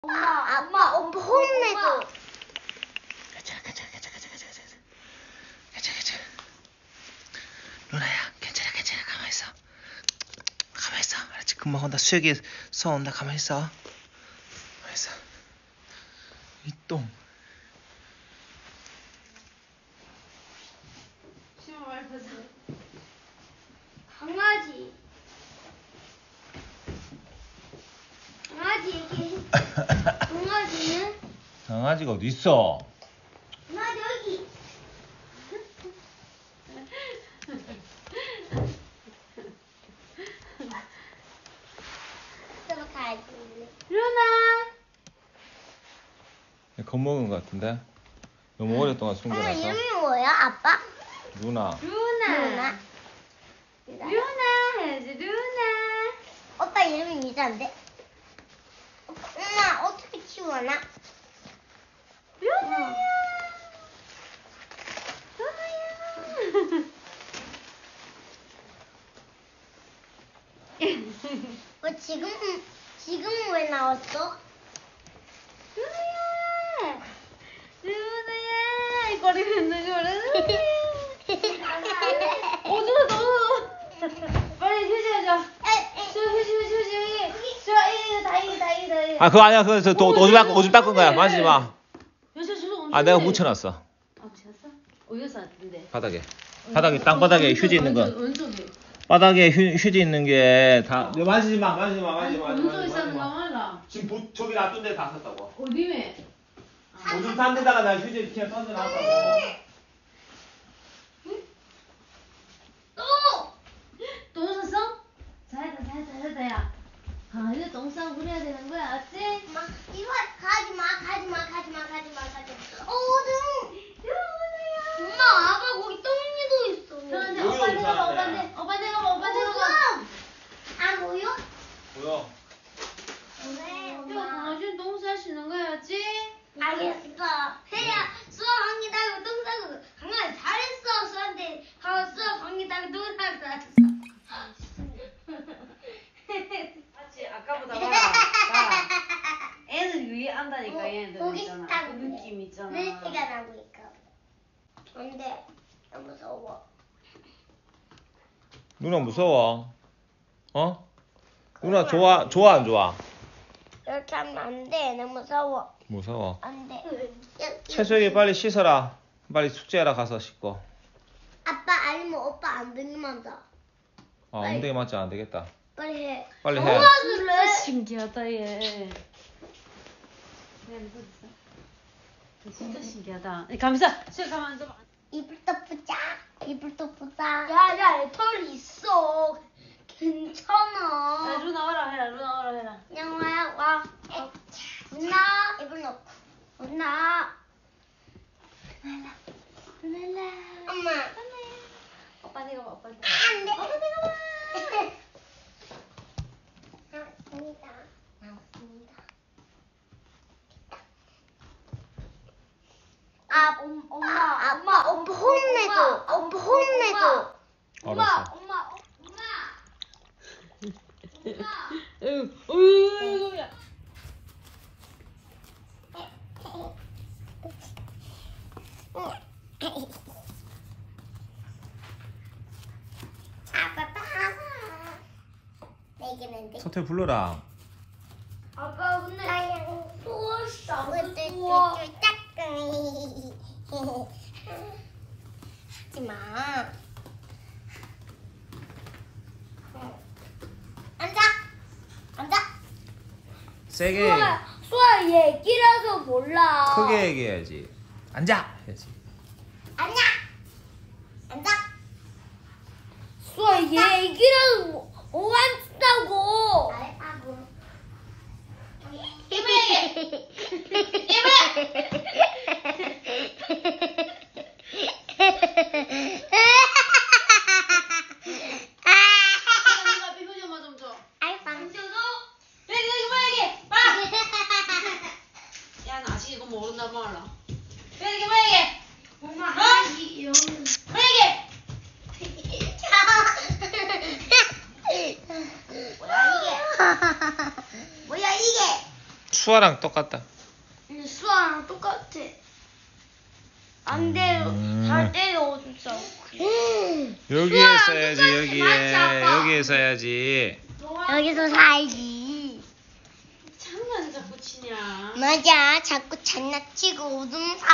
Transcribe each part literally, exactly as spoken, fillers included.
엄마, 엄마, 오빠 혼내줘. 괜찮아, 괜찮아, 괜찮아, 괜찮아, 괜찮아, 괜찮아, 괜찮아. 루나야, 괜찮아, 괜찮아, 가만 있어. 가만 있어, 알았지? 금방 온다. 수혁이 서 온다. 가만 있어. 가만 있어. 이 똥. 강아지. 강아지 얘기해. 강아지는? 강아지가 어디 있어? 강아지 여기. 가야지. 루나. 겁먹은 것 같은데? 너무 오랫동안 아, 숨겨놔서. 이름이 뭐야, 아빠? 루나. 루나. 루나. 루나 해야지, 루나. 오빠 이름이 이상한데? 엄마, 어떻게 키워나? 루나야. 루나야. 왜 지금, 지금 왜 나왔어? 루나야. 루나야. 꼬리 흔는 거라, 루나야. 오줌 넣어. 빨리 휴지해줘. 휴지, 휴지, 휴지, 휴지. 저, 이, 다이, 다이, 다이. 아, 그거 아니야. 그거 저 도- 오줌 닦은, 오줌 닦은 거야. 만지지 마. 아, 내가 묻혀놨어. 아, 묻혔어? 어디서 왔는데? 바닥에. 바닥에, 땅바닥에 휴지 있는 거. 왼쪽에. 바닥에 휴, 휴지 있는 게 다. 만지지 마, 만지지 마, 만지지 마. 왼쪽에 있는 거 말라. 지금 부, 저기 놔둔 데 다 썼다고. 어디에? 오줌 싼 데다가 나 휴지 그냥 던져놨다고. 또! 똥 쌌어? 잘했다, 잘했다, 잘했다, 야. 아, 이제 똥 싸고 그래야 되는 거야, 알았지? 엄마, 이거 가지 마, 가지 마, 가지 마, 가지 마, 가지 마. 어, 어둠. 루나야. 엄마, 아빠 거기 똥이도 있어. 그런데 오빠 내가 봐, 오빠 내, 오빠 내가 봐, 오빠 내가 봐. 아, 뭐요? 뭐야? 네, 야, 엄마. 강아지는 똥 쌀 수 있는 거야지? 알겠어. 혜야, 수아 방귀 달고 똥 싸고 강아지 잘했어. 수아한테 가서 수아 방귀 달고 똥 싸고 잘했어. 맞지? 아까보다 봐라. 봐라. 애는 위에 안다니까, 어, 얘네들 거기 있잖아. 있다고 그 느낌 있잖아. 물기가 나고 있어. 근데 너무 무서워. 누나 무서워. 어? 누나 좋아, 좋아, 안 좋아? 이렇게 하면 안 돼. 너무 무서워. 무서워. 안 돼. 채수에게 빨리 씻어라. 빨리 숙제하러 가서 씻고. 아빠 아니면 오빠 안 되기만 다. 아, 엉덩이 맞지 안 되겠다. 빨리 해. 빨리 해. 도와줄래? 신기하다, 얘. 얘 누구 있어? 진짜 신기하다. 감사. 저 가만 좀. 이불도 보자. 이불도 보자. 야야, 털 있어. 괜찮아. 야, 루나 와라 해라, 루나 와라 해라. 영화야 와. 누나 이불 넣고. 누나. 누나. 누나. 엄마. 오빠 내가 봐, 오빠 내가 봐. 안 돼. 오빠 내가 봐. 나왔습니다. 나왔습니다. 아, 엄, 엄마, 엄마, 오빠 혼내줘. 오빠 혼내줘. 엄마, 알았어. 엄마, 엄마. 어휴, 어휴, 야. 서태 불러라. 아까 근데 소스 소스 하지 마. 앉아. 앉아. 세게, 수아, 수아 얘기라서 몰라. 크게 얘기해야지. 앉아! 해야지. 앉아. 앉아. 수아 얘기라서 못, 못 앉다고. 잘했다고. 이불. 이불. 누나 비벼 좀 좀 줘. 아이 방줘도. 여기 여기 뭐 여기. 봐. 야, 나 아직 이거 모른다 말라. 여기 뭐 여기. 엄마. 어? 이 뭐 여기. 뭐야 이게? 뭐야 이게? 추워. 수아랑 똑같다. 근데 수아랑 똑같아. 안 돼요. 음. 잘 때려 진짜. 여기에 수아랑 써야지 똑같이 여기에 맞지, 아빠? 여기에 써야지. 여기서 살기. 장난 자꾸 치냐. 맞아. 자꾸 장난치고 웃음 사.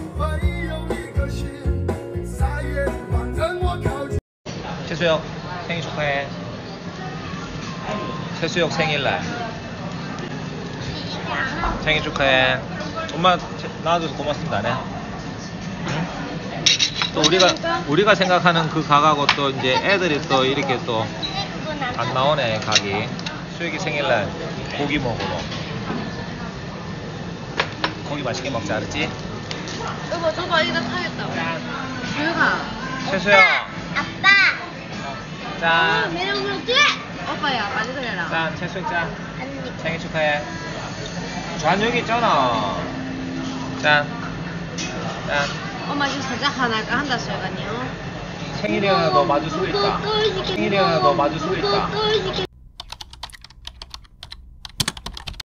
최수혁 생일 축하해. 최수혁 생일날 생일 축하해. 엄마 낳아줘서 고맙습니다. 안 해? 응? 또 우리가 우리가 생각하는 그 각하고 또 이제 애들이 또 이렇게 또 안 나오네 각이. 수혁이 생일날 고기 먹으러. 고기 맛있게 먹자 알았지? 여보 저거 이거 타겠다. 조용아. 최수혁 아빠. 짠. 매력 그렇지? 오빠야 빨리 그래라. 짠 최수혁 짠. 아니. 생일 축하해. 잔 여기 있잖아. 짠. 짠. 엄마 지금 살짝 화날까 한다 소연이요. 생일이야 너 맞을 수 있다. 생일이야 너 맞을 수 있다.